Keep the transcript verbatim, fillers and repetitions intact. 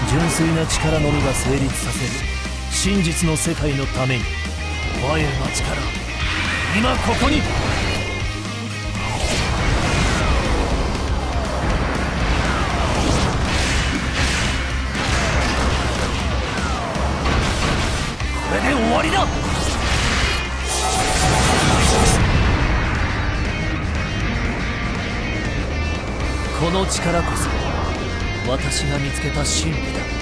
純粋な力のみが成立させる真実の世界のために、我の力、今ここに。これで終わりだ。この力こそ私が見つけた真理だ。